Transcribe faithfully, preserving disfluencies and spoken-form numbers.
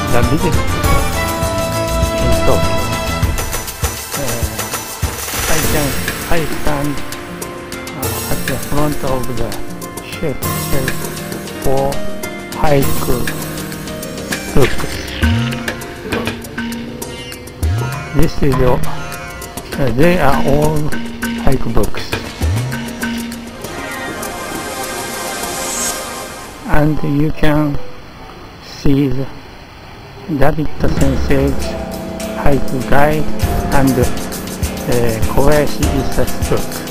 the visit in Tokyo. Uh, I can I stand uh, at the front of the shelf for haiku books. This is all, uh, they are all haiku books. And you can see the David Sensei's Haiku Gay and uh, Kobayashi Issa's book.